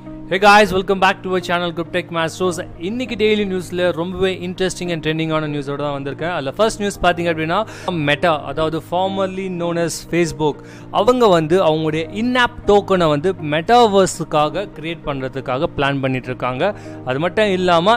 Hey guys, welcome back to our channel Cryptech Maestros. இன்னைக்கு daily நியூஸ்ல ரொம்பவே interesting and ட்ரெண்டிங்கான நியூஸோட தான் வந்திருக்கேன். அதில் ஃபர்ஸ்ட் நியூஸ் பார்த்தீங்க அப்படின்னா மெட்டா, அதாவது ஃபார்மர்லி நோன் அஸ் ஃபேஸ்புக், அவங்க வந்து அவங்களுடைய இன்ஆப் டோக்கனை வந்து மெட்டாவர்ஸுக்காக கிரியேட் பண்ணுறதுக்காக பிளான் பண்ணிட்டு இருக்காங்க. அது மட்டும் இல்லாமல்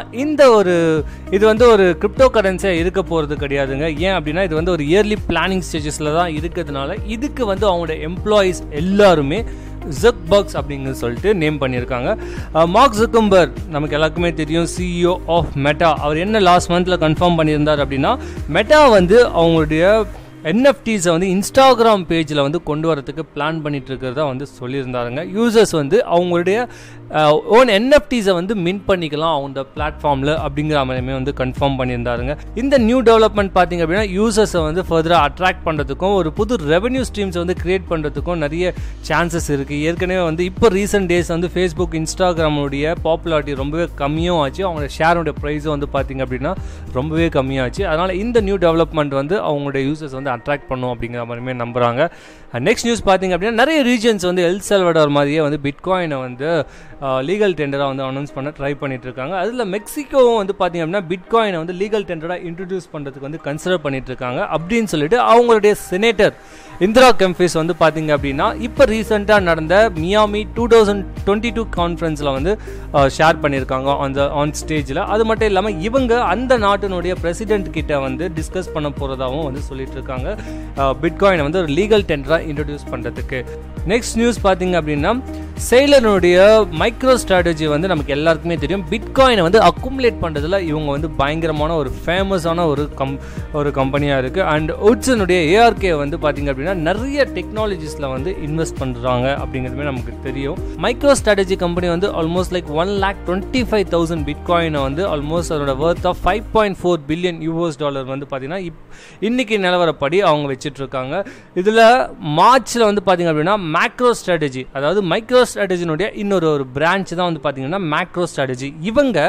இது வந்து ஒரு கிரிப்டோ கரன்சியாக இருக்க போகிறது கிடையாதுங்க. ஏன் அப்படின்னா இது வந்து ஒரு இயர்லி பிளானிங் ஸ்டேஜஸில் தான் இருக்கிறதுனால இதுக்கு வந்து அவங்களுடைய எம்ப்ளாயீஸ் எல்லாருமே ஜக்கர்பர்க் அப்படிங்கிறது சொல்லிட்டு நேம் பண்ணியிருக்காங்க. மார்க் ஜக்கர்பர்க் நமக்கு எல்லாருக்குமே தெரியும், சிஇஓ ஆஃப் மெட்டா. அவர் என்ன லாஸ்ட் மந்த்தில் கன்ஃபார்ம் பண்ணியிருந்தார் அப்படின்னா, மெட்டா வந்து அவங்களுடைய என்எஃப்டிஸை வந்து இன்ஸ்டாகிராம் பேஜில் வந்து கொண்டு வரதுக்கு பிளான் பண்ணிட்டு இருக்கிறதா வந்து சொல்லியிருந்தாருங்க. யூசர்ஸ் வந்து அவங்களுடைய ஓன் என்எஃப்டிஸை வந்து மின்ட் பண்ணிக்கலாம் அவங்க பிளாட்ஃபார்மில் அப்படிங்கிற மாதிரியுமே வந்து கன்ஃபார்ம் பண்ணியிருந்தாருங்க. இந்த நியூ டெவலப்மெண்ட் பார்த்தீங்க அப்படின்னா யூசர்ஸை வந்து ஃபர்தராக அட்ராக்ட் பண்ணுறதுக்கும் ஒரு புது ரெவன்யூ ஸ்ட்ரீம்ஸை வந்து கிரியேட் பண்ணுறதுக்கும் நிறைய சான்சஸ் இருக்குது. ஏற்கனவே வந்து இப்போ ரீசெண்ட் டேஸ் வந்து ஃபேஸ்புக், இன்ஸ்டாகிராமுடைய பாப்புலாரிட்டி ரொம்பவே கம்மியும் ஆச்சு. அவங்களோட ஷேரோட ப்ரைஸும் வந்து பார்த்திங்க அப்படின்னா ரொம்பவே கம்மியாச்சு. அதனால் இந்த நியூ டெவலப்மெண்ட் வந்து அவங்களுடைய யூசர்ஸ் வந்து அட்ராக்ட் பண்ணும் அப்படிங்கிற மாதிரியுமே நம்புகிறாங்க. நெக்ஸ்ட் நியூஸ் பார்த்தீங்க அப்படின்னா நிறைய ரீஜன்ஸ் வந்து எல் சால்வடார் மாதிரியே வந்து பிட்காயினை வந்து லீகல் டெண்டராக வந்து அனௌன்ஸ் பண்ண ட்ரை பண்ணிட்டு இருக்காங்க. அதில் மெக்சிகோவும் வந்து பார்த்தீங்க அப்படின்னா பிட்காயினை வந்து லீகல் டெண்டராக இன்ட்ரடியூஸ் பண்ணுறதுக்கு வந்து கன்சிடர் பண்ணிட்டு இருக்காங்க அப்படின்னு சொல்லிட்டு அவங்களுடைய செனேட்டர் இந்திரா கெம்பிஸ் வந்து பார்த்தீங்க அப்படின்னா இப்போ ரீசெண்டாக நடந்த மியாமி 2022 கான்ஃபரன்ஸில் வந்து ஷேர் பண்ணியிருக்காங்க ஆன் ஸ்டேஜில். அது மட்டும் இல்லாமல் இவங்க அந்த நாட்டினுடைய பிரசிடென்ட் கிட்ட வந்து டிஸ்கஸ் பண்ண போகிறதாகவும் வந்து சொல்லிட்டு இருக்காங்க பிட்காயினை வந்து ஒரு லீகல் டெண்டராக இன்ட்ரடியூஸ் பண்ணுறதுக்கு. நெக்ஸ்ட் நியூஸ் பார்த்தீங்க அப்படின்னா செய்லனுடைய மைக்ரோ ஸ்ட்ராட்டஜி வந்து நமக்கு எல்லாருக்குமே தெரியும். பிட்காயினை வந்து அக்குமுலேட் பண்ணுறதுல இவங்க வந்து பயங்கரமான ஒரு ஃபேமஸான ஒரு கம்பெனியாக இருக்குது. அண்ட் உட்ஸனுடைய ஏஆர்கே வந்து பார்த்திங்க அப்படின்னா நிறைய டெக்னாலஜிஸில் வந்து இன்வெஸ்ட் பண்ணுறாங்க அப்படிங்கிறதுமே நமக்கு தெரியும். மைக்ரோ ஸ்ட்ராட்டஜி கம்பெனி வந்து ஆல்மோஸ்ட் லைக் 1,25,000 பிட்காயினை வந்து ஆல்மோஸ்ட் அதோட வர்த் ஆஃப் $5.4 பில்லியன் வந்து பார்த்திங்கன்னா இன்னைக்கு நிலவரப்படி அவங்க வச்சுட்டு இருக்காங்க. இதில் மார்ச்சில் வந்து பார்த்திங்க அப்படின்னா மேக்ரோ ஸ்ட்ராட்டஜி, அதாவது மைக்ரோ ஸ்ட்ராட்டஜினுடைய இன்னொரு பிரான்ச் தான் வந்து பார்த்தீங்கன்னா மேக்ரோ ஸ்ட்ராட்டஜி. இவங்க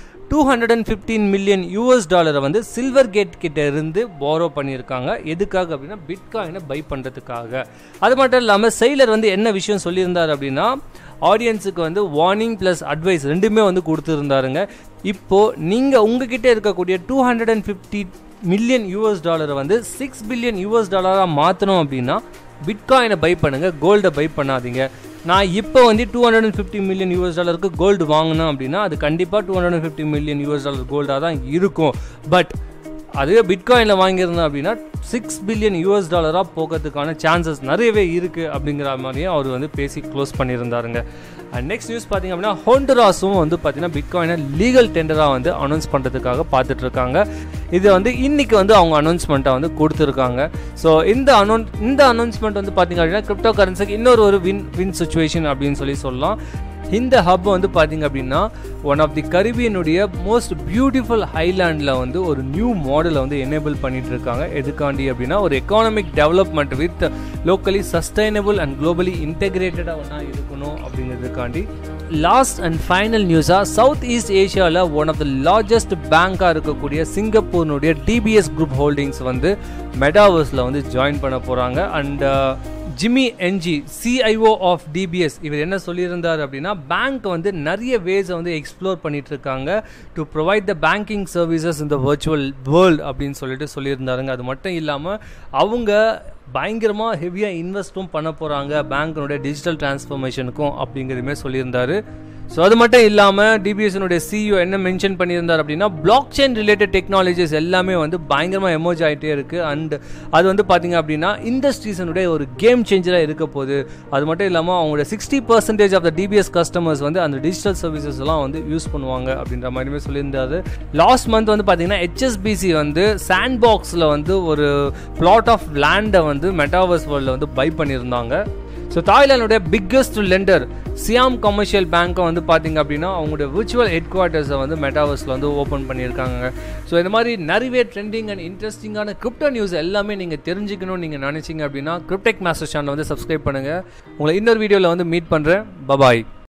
$215 மில்லியன் வந்து சில்வர் கேட் கிட்ட இருந்து போரோ பண்ணியிருக்காங்க. எதுக்காக அப்படின்னா பிட்காயினை பை பண்ணுறதுக்காக. அது மட்டும் இல்லாமல் செய்லர் வந்து என்ன விஷயம் சொல்லியிருந்தார் அப்படின்னா, ஆடியன்ஸுக்கு வந்து வார்னிங் ப்ளஸ் அட்வைஸ் ரெண்டுமே வந்து கொடுத்துருந்தாருங்க. இப்போது நீங்கள் உங்ககிட்ட இருக்கக்கூடிய $250 மில்லியன் வந்து $6 பில்லியன் மாற்றணும் அப்படின்னா பிட்காயினை பை பண்ணுங்கள், கோல்டை பை பண்ணாதீங்க. நான் இப்போ வந்து $250 மில்லியன் கோல்டு வாங்கினேன் அப்படின்னா அது கண்டிப்பாக $250 மில்லியன் கோல்டாக தான் இருக்கும். பட் அதுவே பிட்காயினில் வாங்கியிருந்தேன் அப்படின்னா $6 பில்லியன் போகிறதுக்கான சான்சஸ் நிறையவே இருக்குது அப்படிங்கிற மாதிரியும் அவர் வந்து பேசி க்ளோஸ் பண்ணியிருந்தாருங்க. அண்ட் நெக்ஸ்ட் நியூஸ் பார்த்திங்க அப்படின்னா ஹோண்டுராஸும் வந்து பார்த்திங்கன்னா பிட்காயினை லீகல் டெண்டராக வந்து அனௌன்ஸ் பண்ணுறதுக்காக பார்த்துட்ருக்காங்க. இது வந்து இன்றைக்கி வந்து அவங்க அனௌன்ஸ்மெண்ட்டாக வந்து கொடுத்துருக்காங்க. ஸோ இந்த அனௌன்ஸ்மெண்ட் வந்து பார்த்திங்க அப்படின்னா கிரிப்டோ கரன்சிக்கு இன்னொரு வின் சுச்சுவேஷன் அப்படின்னு சொல்லலாம். இந்த ஹப் வந்து பார்த்திங்க அப்படின்னா ஒன் ஆஃப் தி கரிபியனுடைய மோஸ்ட் பியூட்டிஃபுல் ஹைலாண்டில் வந்து ஒரு நியூ மாடலை வந்து எனேபிள் பண்ணிட்டு இருக்காங்க. எதுக்காண்டி அப்படின்னா ஒரு economic development with locally sustainable and globally இன்டெகிரேட்டடாக ஒன்றா இருக்கணும் அப்படிங்கிறதுக்காண்டி. லாஸ்ட் அண்ட் ஃபைனல் நியூஸாக சவுத் ஈஸ்ட் ஏஷியாவில் ஒன் ஆஃப் த லார்ஜஸ்ட் பேங்காக இருக்கக்கூடிய சிங்கப்பூர்னுடைய டிபிஎஸ் குரூப் ஹோல்டிங்ஸ் வந்து மெட்டாவர்ஸில் வந்து ஜாயின் பண்ண போகிறாங்க. And Jimmy Ng, CIO of DBS, இவர் என்ன சொல்லியிருந்தார் அப்படின்னா பேங்க் வந்து நிறைய வேஸை வந்து எக்ஸ்ப்ளோர் பண்ணிட்டு இருக்காங்க to provide the banking services in the virtual world அப்படின்னு சொல்லியிருந்தாருங்க. அது மட்டும் இல்லாமல் அவங்க பயங்கரமாக ஹெவியாக இன்வெஸ்ட்டும் பண்ண போகிறாங்க பேங்க்கினுடைய டிஜிட்டல் டிரான்ஸ்ஃபர்மேஷனுக்கும் அப்படிங்கிறதுமே சொல்லியிருந்தார். ஸோ அது மட்டும் இல்லாமல் டிபிஎஸ்னுடைய சிஇஓ என்ன மென்ஷன் பண்ணியிருந்தார் அப்படின்னா பிளாக் செயின் ரிலேட்டட் டெக்னாலஜிஸ் எல்லாமே வந்து பயங்கரமாக எமர்ஜ் ஆகிட்டே இருக்குது. அண்ட் அது வந்து பார்த்திங்க அப்படின்னா இண்டஸ்ட்ரீஸனுடைய ஒரு கேம் சேஞ்சராக இருக்க போகுது. அது மட்டும் இல்லாமல் அவங்களோட 60% ஆஃப் த டிபிஎஸ் கஸ்டமர்ஸ் வந்து அந்த டிஜிட்டல் சர்வீசஸ் எல்லாம் வந்து யூஸ் பண்ணுவாங்க அப்படின்ற மாதிரியுமே சொல்லியிருந்தாரு. லாஸ்ட் மந்த் வந்து பார்த்திங்கன்னா ஹெச்எஸ்பிசி வந்து சாண்ட் பாக்ஸில் வந்து ஒரு பிளாட் ஆஃப் லேண்டை வந்து மெட்டாவர்ஸ் வேர்ல்டில் வந்து பை பண்ணியிருந்தாங்க. ஸோ தாய்லாந்துடைய பிக்கஸ்ட் லெண்டர் சியாம் கமர்ஷியல் பேங்க்கை வந்து பார்த்திங்க அப்படின்னா அவங்களுடைய விர்ச்சுவல் ஹெட் குவார்ட்டர்ஸை வந்து மெட்டாவர்ஸில் வந்து ஓப்பன் பண்ணியிருக்காங்க. ஸோ இந்த மாதிரி நிறைய ட்ரெண்டிங் அண்ட் இன்ட்ரெஸ்டிங்கான கிரிப்டோ நியூஸ் எல்லாமே நீங்கள் தெரிஞ்சுக்கணும்னு நீங்கள் நினச்சிங்க அப்படின்னா கிரிப்டெக் மாஸ்டர் சேனலை வந்து சப்ஸ்கிரைப் பண்ணுங்கள். உங்களை இன்னொரு வீடியோவில் வந்து மீட் பண்ணுறேன். பபாய்.